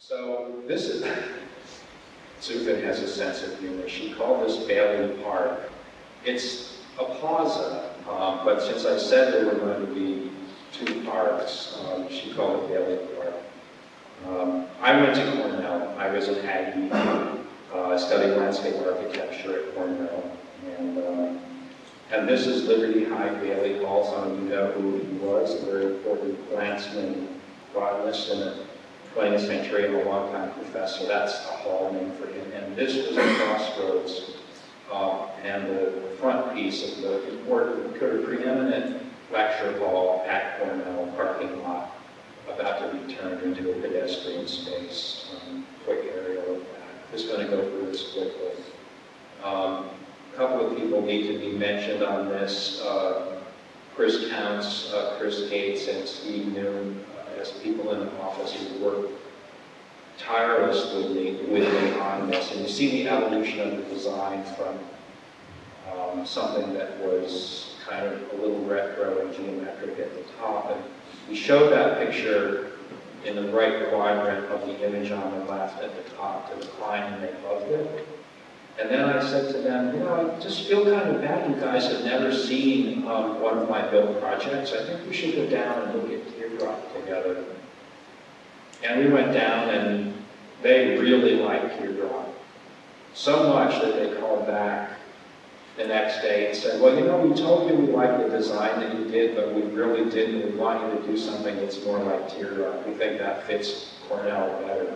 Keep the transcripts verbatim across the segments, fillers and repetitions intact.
So this is, Susan has a sense of humor. She called this Bailey Park. It's a plaza, um, but since I said there were going to be two parks, um, she called it Bailey Park. Um, I went to Cornell. I was an Aggie. Uh, I studied landscape architecture at Cornell. And, uh, and this is Liberty High Bailey Hall. Some of you know who he was, a very important plantsman, botanist, and a twentieth century and a long-time professor. That's a hall name for him. And this was a crossroads. Uh, and the front piece of the important, kind of preeminent lecture hall at Cornell parking lot, about to be turned into a pedestrian space. Um, quick aerial of that. Just going to go through this quickly. Um, a couple of people need to be mentioned on this. Uh, Chris Counts, uh, Chris Gates, and Steve Noon, uh, as people in the office who work tirelessly with me on this. And you see the evolution of the design from um, something that was kind of a little retro and geometric at the top. And we showed that picture in the right quadrant of the image on the left at the top to the client, and they loved it. And then I said to them, you know, I just feel kind of bad you guys have never seen um, one of my built projects. I think we should go down and look at Teardrop together. And we went down, and they really liked Teardrop. So much that they called back the next day and said, well, you know, we told you we liked the design that you did, but we really didn't. We want you to do something that's more like Teardrop. We think that fits Cornell better.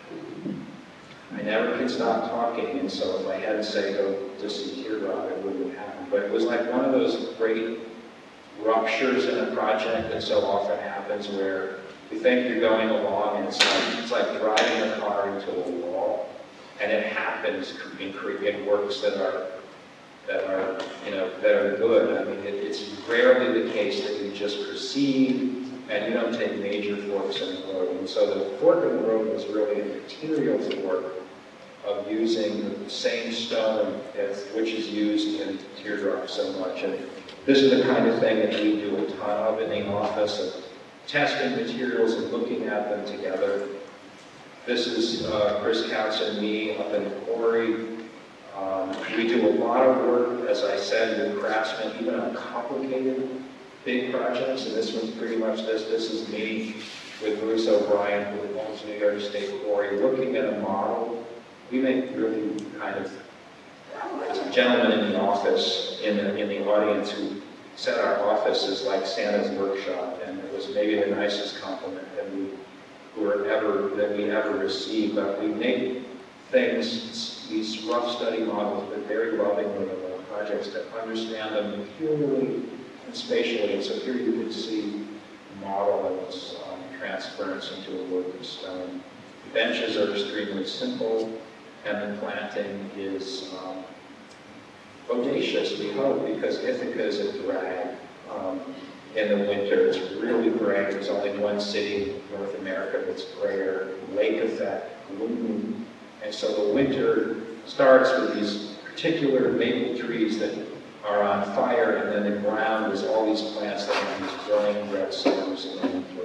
I never could stop talking, and so if I had to say go to see Teardrop, it wouldn't happen. But it was like one of those great ruptures in a project that so often happens, where you think you're going along, and it's like, it's like driving a car into a wall, and it happens in, in works that are that are, you know, that are good. I mean, it, it's rarely the case that you just proceed and you don't take major forks in the road. And so the fork in the road was really a materials fork of using the same stone as, which is used in Teardrop so much. And this is the kind of thing that we do a ton of in the office, of testing materials and looking at them together. This is uh, Chris Counts and me up in the quarry. Um, we do a lot of work, as I said, with craftsmen, even on complicated big projects, and this one's pretty much this. This is me with Bruce O'Brien, who owns New York State Quarry, looking at a model. We make really kind of, there's a gentleman in the office, in the, in the audience, who said our office is like Santa's workshop, and it was maybe the nicest compliment that we were ever, that we ever received. But we make things, these rough study models, but very lovingly of our projects to understand them materially and spatially. And so here you can see the model and its um, transference into a work of stone. The benches are extremely simple, and the planting is um, bodacious, we hope, because Ithaca is a drag um, in the winter. It's really gray. There's only one city in North America that's grayer. Lake effect, gloom. And so the winter starts with these particular maple trees that are on fire, and then the ground is all these plants that have these growing red stems in the winter.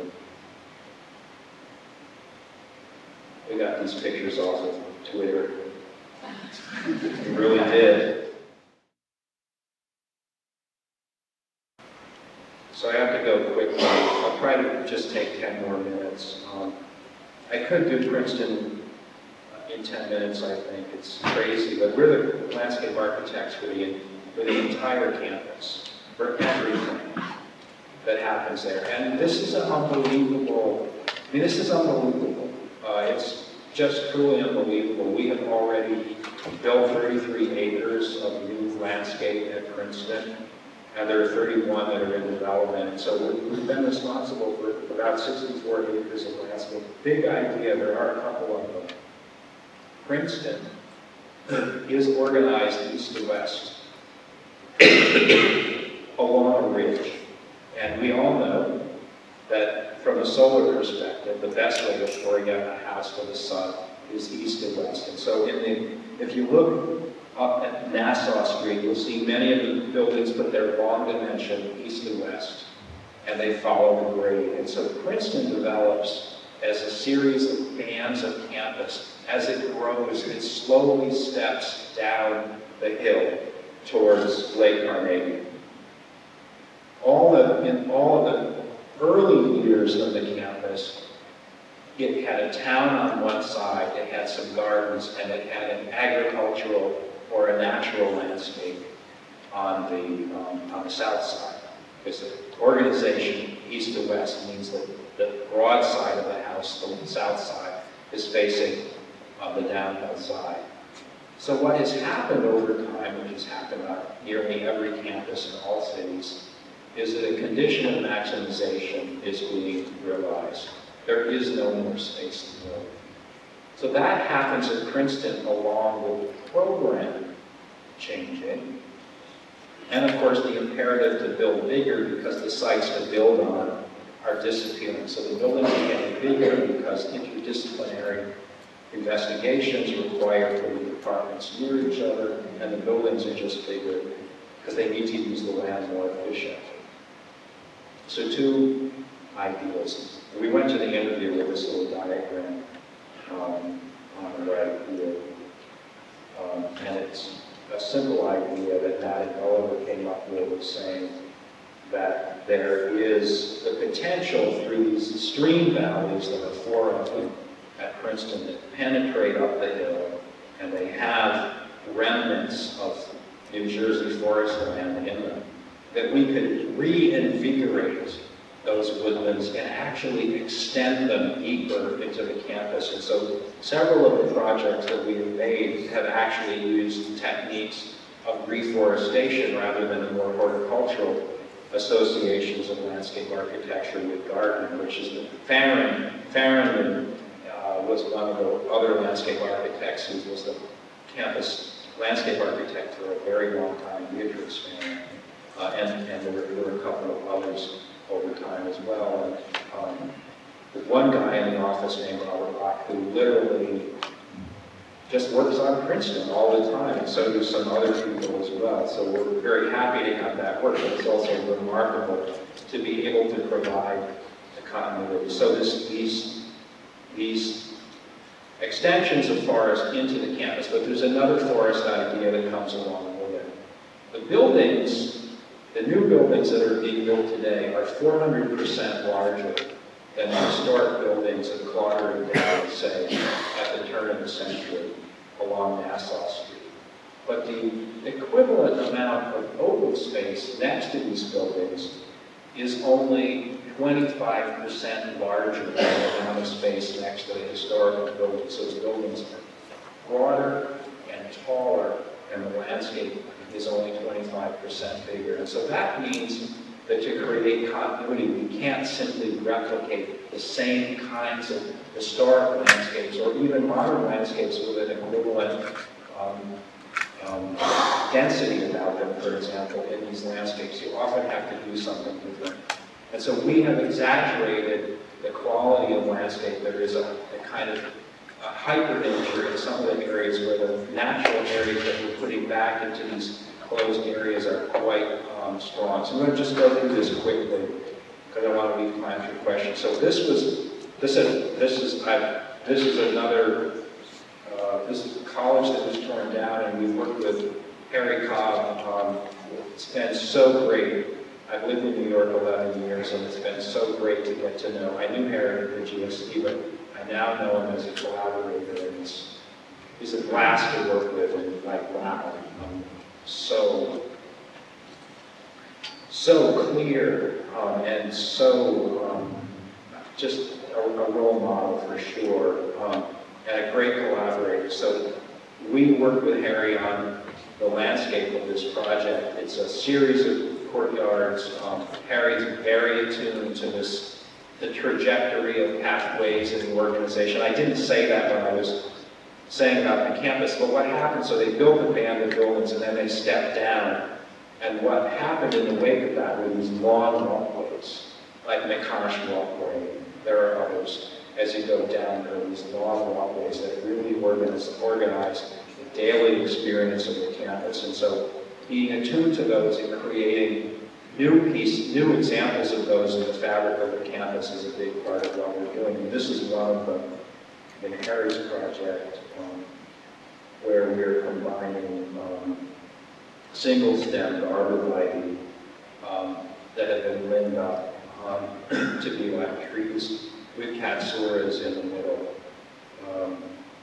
We got these pictures off of Twitter. We really did. So I have to go quickly. I'll try to just take ten more minutes. Um, I could do Princeton in ten minutes, I think. It's crazy, but we're the landscape architects for the, for the entire campus, for everything that happens there. And this is an unbelievable, I mean, this is unbelievable. Uh, it's just truly unbelievable. We have already built thirty-three acres of new landscape at Princeton, and there are thirty-one that are in development. And so we've been responsible for about sixty-four acres of landscape. Big idea, there are a couple of them. Princeton is organized east to west along a ridge. And we all know that from a solar perspective, the best way to orient a house to the sun is east to west. And so in the, if you look up at Nassau Street, you'll see many of the buildings put their long dimension east to west, and they follow the grade. And so Princeton develops as a series of bands of campus. As it grows, it slowly steps down the hill towards Lake Carnegie. All the, in all of the early years of the campus, it had a town on one side, it had some gardens, and it had an agricultural or a natural landscape on the, um, on the south side. Because the organization, east to west, means that the broad side of the house, the south side, is facing uh, the downhill side. So what has happened over time, which has happened on nearly every campus in all cities, is that a condition of maximization is being realized. There is no more space to build. So that happens at Princeton along with program changing. And of course the imperative to build bigger because the sites to build on are disappearing. So the buildings are getting bigger because interdisciplinary investigations require the departments near each other, and the buildings are just bigger because they need to use the land more efficiently. So two ideas. We went to the interview with this little diagram um, on the right here. Um, and it's a simple idea that Matt and Oliver came up with, was saying that there is the potential through these stream valleys that are four of them at Princeton that penetrate up the hill, and they have remnants of New Jersey forest land in them, that we could reinvigorate those woodlands and actually extend them deeper into the campus. And so several of the projects that we have made have actually used techniques of reforestation rather than the more horticultural associations of landscape architecture with gardening, which is the Farron. Farron uh, was one of the other landscape architects who was the campus landscape architect for a very long time, Beatrix Farron. Uh, and, and there, were, there were a couple of others over time as well. And, um, there's one guy in the office named Robert Locke who literally just works on Princeton all the time, and so do some other people as well. So we're very happy to have that work, but it's also remarkable to be able to provide the continuity. So this, these, these extensions of forest into the campus, but there's another forest idea that comes along with it. The buildings, the new buildings that are being built today are four hundred percent larger than the historic buildings that Claude down, say, at the turn of the century along Nassau Street. But the equivalent amount of open space next to these buildings is only twenty-five percent larger than the amount of space next to the historical buildings. So the buildings are broader and taller, and the landscape is only twenty-five percent bigger. And so that means that to create continuity, we can't simply replicate the same kinds of historic landscapes or even modern landscapes with an equivalent um, um, density about them, for example, in these landscapes. You often have to do something different. And so we have exaggerated the quality of landscape. There is a, a kind of a hyper-nature in some of the areas where the natural areas that we're putting back into these closed areas are quite um, strong. So I'm going to just go through this quickly because I want to leave time for questions. So this was, this is, this is, I, this is another, uh, this is a college that was torn down, and we worked with Harry Cobb. Um, it's been so great. I've lived in New York eleven years, and it's been so great to get to know. I knew Harry at the G S T, but I now know him as a collaborator, and it's, he's a blast to work with, and like, wow, um, so, so clear, um, and so um, just a, a role model for sure, um, and a great collaborator. So we worked with Harry on the landscape of this project. It's a series of courtyards. Um, Harry's very attuned to this, the trajectory of pathways in the organization. I didn't say that when I was saying about the campus, but what happened, so they built a band of buildings and then they stepped down. And what happened in the wake of that were these long walkways, like McCosh Walkway. There are others. As you go down, there are these long walkways that really organize, organize the daily experience of the campus. And so being attuned to those and creating new piece, new examples of those in the fabric of the campus is a big part of what we're doing. And this is one of them in Harry's project, um, where we're combining um, single-stemmed arborvitae um, that have been limbed up um, to be like trees with catsuras in the middle. Um,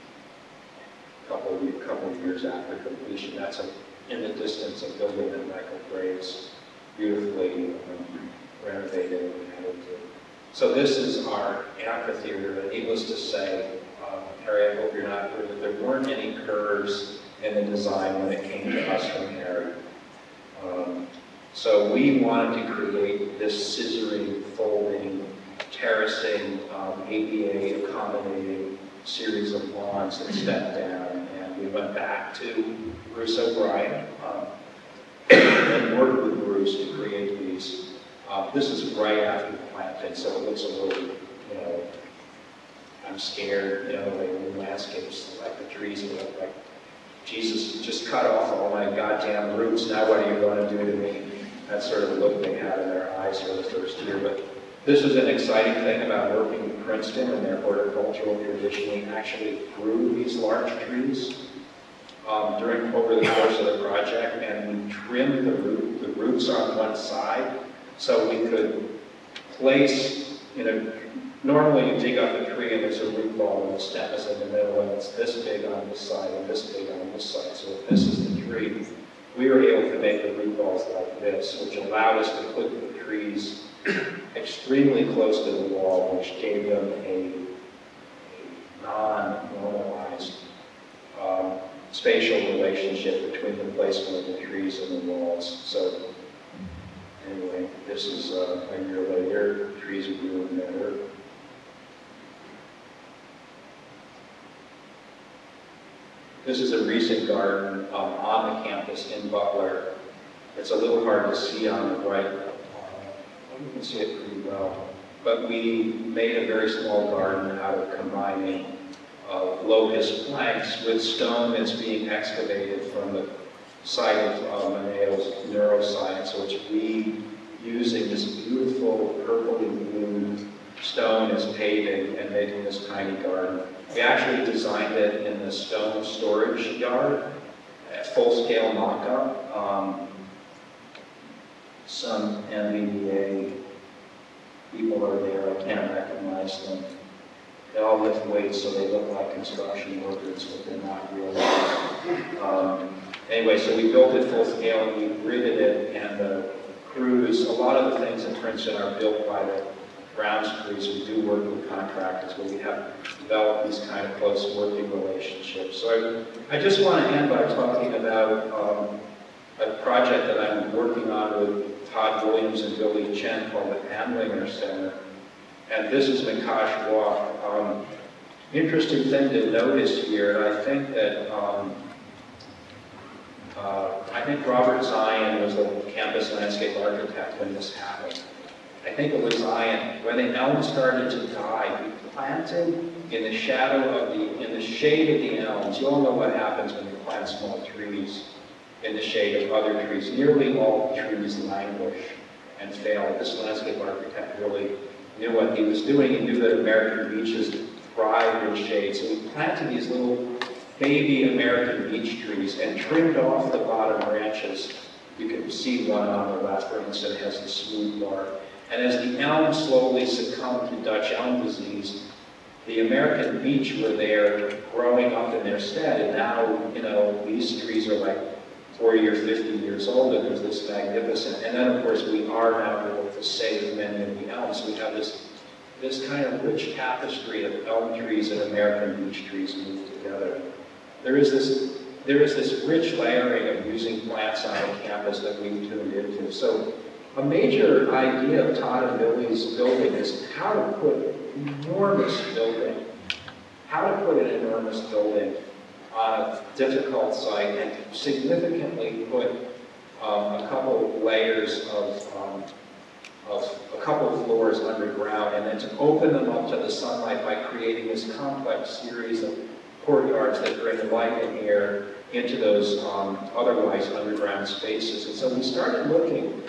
couple of, couple of years after completion. That's a, in the distance a building that Michael Graves beautifully um, renovated and added to. So this is our amphitheater, and needless to say, um, Harry, I hope you're not clear that there weren't any curves in the design when it came to us from Harry. Um, so we wanted to create this scissoring, folding, terracing, um, A D A accommodating series of lawns that step down, and we went back to Bruce O'Brien um, and worked with Bruce to create these. Uh, this is right after the planting, so it looks a little, you know, I'm scared, you know, the way the landscapes, like the trees look like, Jesus, just cut off all my goddamn roots, now what are you going to do to me? That sort of look they had in their eyes for the first year. But this is an exciting thing about working in Princeton and their horticultural tradition. We actually grew these large trees um, during over the course of the project, and we trimmed the, root, the roots on one side so we could place, you know, normally you dig up a tree and there's a root ball and the stem is in the middle and it's this big on this side and this big on this side. So if this is the tree, we were able to make the root balls like this, which allowed us to put the trees extremely close to the wall, which gave them a, a non-normalized um, spatial relationship between the placement of the trees and the walls. So anyway, this is uh, a year later, trees are doing better. This is a recent garden um, on the campus in Butler. It's a little hard to see on the right. You can see it pretty well. But we made a very small garden out of combining uh, locust planks with stone that's being excavated from the site of uh, Maneo's neuroscience, which we, using this beautiful purpley blue stone as paving and making this tiny garden. We actually designed it in the stone storage yard, a full-scale mock-up. Um, some M V V A people are there, I can't recognize them. They all lift weights so they look like construction workers, but they're not really. Um, anyway, so we built it full scale and we gridded it, and the crews, a lot of the things in Princeton are built by the grounds crews. We do work with contractors, but we have developed these kind of close working relationships. So I, I just want to end by talking about um, a project that I'm working on with Todd Williams and Billy Chen called the Amlinger Center. And this is Makash Walk. Um, interesting thing to notice here, I think that um, uh, I think Robert Zion was a campus landscape architect when this happened. I think it was Zion. When the elms started to die, he planted in the shadow of the, in the shade of the elms. You all know what happens when you plant small trees in the shade of other trees. Nearly all trees languish and fail. This landscape architect really knew what he was doing. He knew that American beaches thrive in shade. So he planted these little baby American beech trees and trimmed off the bottom branches. You can see one on the left, for instance, that has the smooth bark. And as the elms slowly succumbed to Dutch elm disease, the American beech were there growing up in their stead. And now, you know, these trees are like forty or fifty years old, and there's this magnificent. And then, of course, we are now able to save many of the elms. We have this, this kind of rich tapestry of elm trees and American beech trees moved together. There is this, there is this rich layering of using plants on a campus that we've tuned into. So a major idea of Todd and Billy's building is how to put enormous building, how to put an enormous building on a difficult site and significantly put um, a couple of layers of, um, of a couple of floors underground, and then to open them up to the sunlight by creating this complex series of courtyards that bring light and air into those um, otherwise underground spaces. And so we started looking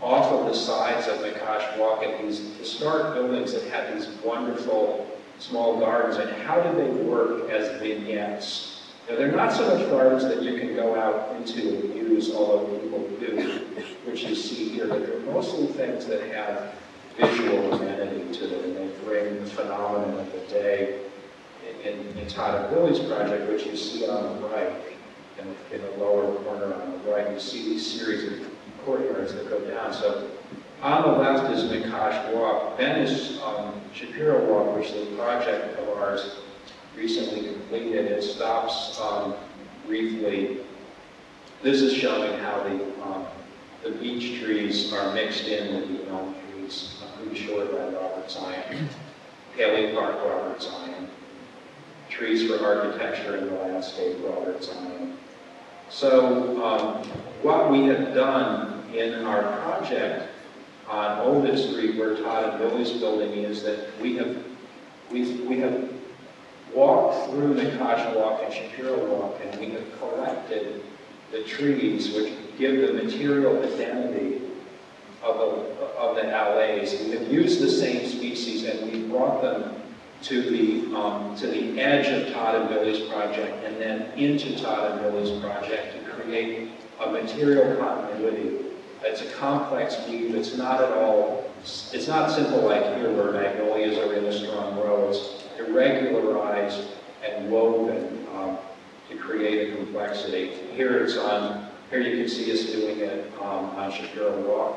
off of the sides of Nakash Walk at these historic buildings that had these wonderful small gardens, and how did they work as vignettes? Now, they're not so much gardens that you can go out into and use, although people do, which you see here, but they're mostly things that have visual amenity to them, and they bring the phenomenon of the day. In, in Todd and Billy's project, which you see on the right, in, in the lower corner on the right, you see these series of courtyards that go down. So on the left is Nakash Walk, then is um, Shapiro Walk, which is a project of ours recently completed. It stops um, briefly. This is showing how the, um, the beech trees are mixed in with the elm trees, I'm pretty sure by Robert Zion, Haley Park, Robert Zion. Trees for architecture in the landscape, Robert Zion. So um, what we have done in our project on Ovid Street, where Todd and Billy's building is, that we have we we have walked through Nakash Walk and Shapiro Walk, and we have collected the trees which give the material identity of the of the allées. We have used the same species, and we brought them to the um, to the edge of Todd and Billy's project, and then into Todd and Billy's project to create a material continuity. It's a complex weave. It's not at all. It's not simple like here, where magnolias are in a strong row. It's irregularized and woven um, to create a complexity. Here it's on. Here you can see us doing it um, on Shapiro Walk.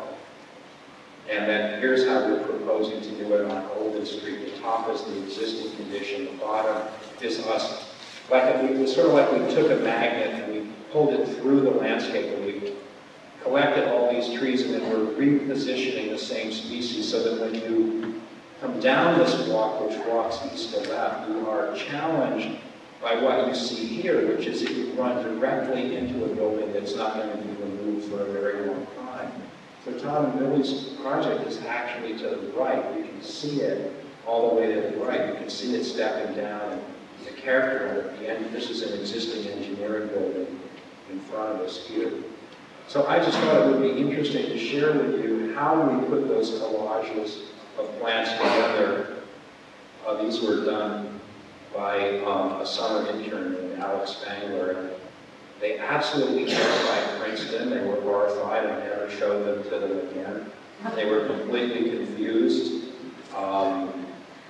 And then here's how we're proposing to do it on Ovid Street. The top is the existing condition. The bottom is us. Like we, it's sort of like we took a magnet and we pulled it through the landscape, and we collected all these trees, and then we're repositioning the same species so that when you come down this walk, which walks east to left, you are challenged by what you see here, which is that you run directly into a building that's not going to be removed for a very long time. So Todd and Billy's project is actually to the right. You can see it all the way to the right. You can see it stepping down, and the character at the end. This is an existing engineering building in front of us here. So I just thought it would be interesting to share with you how we put those collages of plants together. Uh, these were done by um, a summer intern named Alex Spangler. They absolutely terrified Princeton. They were horrified. I never showed them to them again. They were completely confused. Um,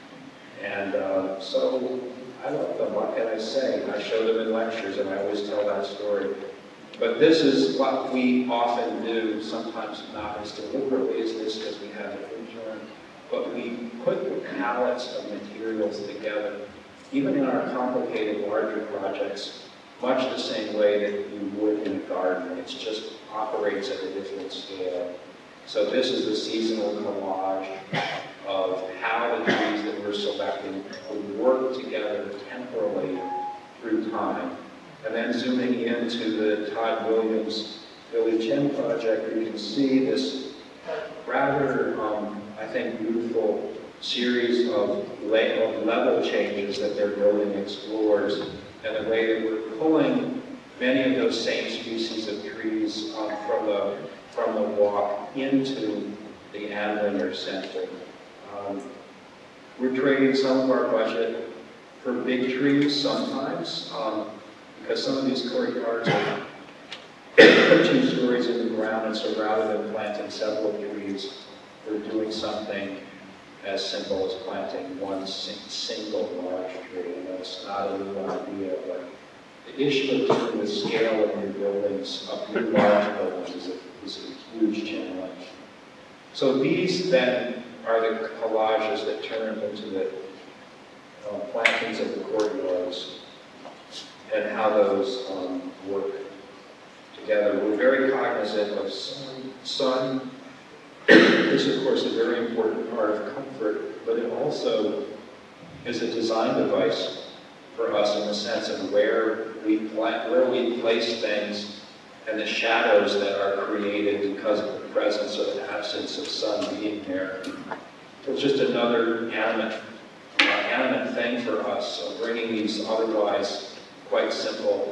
and uh, so I love them. What can I say? I show them in lectures, and I always tell that story. But this is what we often do, sometimes not as deliberately as this because we have an intern, but we put the palettes of materials together, even in our complicated larger projects, much the same way that you would in a garden. It just operates at a different scale. So this is a seasonal collage of how the trees that we're selecting would work together temporally through time. And then zooming into the Todd Williams Billy Chin project, you can see this rather, um, I think, beautiful series of level changes that their building explores, and the way that we're pulling many of those same species of trees um, from the from the walk into the Anlinger Center. Um, we're trading some of our budget for big trees sometimes, um, because some of these courtyards are two stories in the ground, and so rather than planting several trees, we're doing something as simple as planting one single large tree. And that's not a new idea, but the issue of dealing with scale of your buildings, of your large buildings, is a, is a huge challenge. So these then are the collages that turn into the uh, plantings of the courtyards and how those um, work together. We're very cognizant of sun. sun. This is, of course, a very important part of comfort, but it also is a design device for us in the sense of where we, where we place things and the shadows that are created because of the presence or the absence of sun being there. So it's just another animate, uh, animate thing for us, so bringing these otherwise quite simple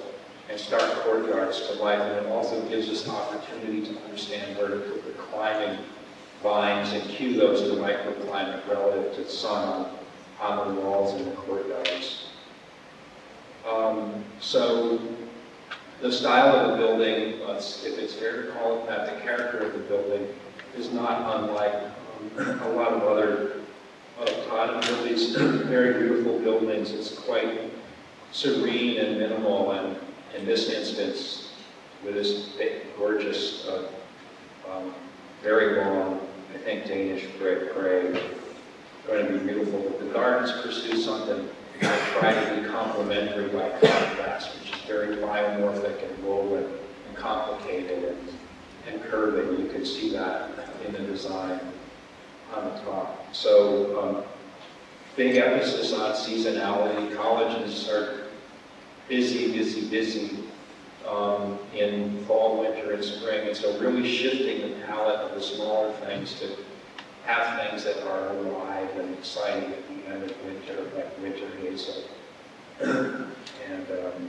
and stark courtyards to life, and it also gives us an opportunity to understand where to put the climbing vines and cue those to microclimate relative to the sun on, on the walls and the courtyards. Um, so the style of the building, if it's fair to call it that, the character of the building is not unlike um, a lot of other uh, Tottenham buildings, very beautiful buildings. It's quite serene and minimal, and in this instance, with this gorgeous, uh, um, very long, I think, Danish brick gray, going to be beautiful. But the gardens pursue something that try to be complementary by contrast, which is very biomorphic and woven and complicated and, and curving. You can see that in the design on the top. So, um, big emphasis on seasonality. Colleges are busy, busy, busy um, in fall, winter, and spring, and so really shifting the palette of the smaller things to have things that are alive and exciting at the end of winter, like winter hazel, and um,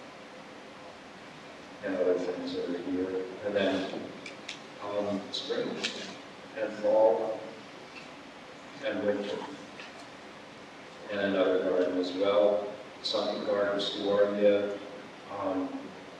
and other things over here, and then um, spring and fall and winter, and another garden as well, sunken garden, Storia. Um,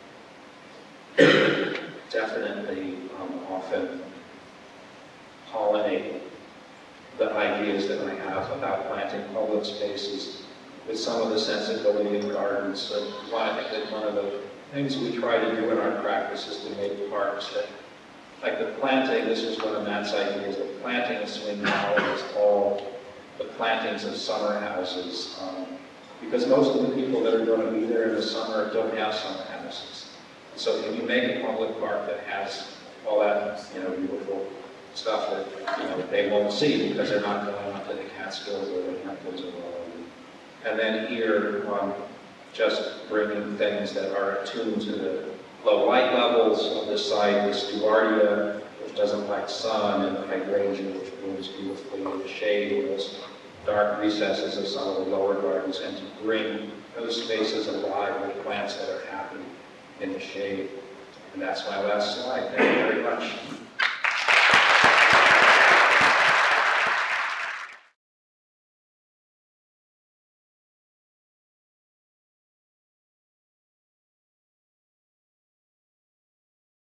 definitely um, often pollinate the ideas that I have about planting public spaces with some of the sensibility of gardens. So one, I think that one of the things we try to do in our practice is to make parks that, like the planting, this is one of Matt's ideas, the planting of swing colonies, all the plantings of summer houses, um, because most of the people that are going to be there in the summer don't have summer houses. So can you make a public park that has all that, you know, beautiful stuff that, you know, they won't see because they're not going up to the Catskills or the Hamptons or whatever. And then here, um, just bringing things that are attuned to the low light levels of the site, the Stewardia, which doesn't like sun, and the hydrangea, which blooms beautifully in the shade, in those dark recesses of some of the lower gardens, and to bring those spaces alive with plants that are happy in the shade. And that's my last slide. Thank you very much.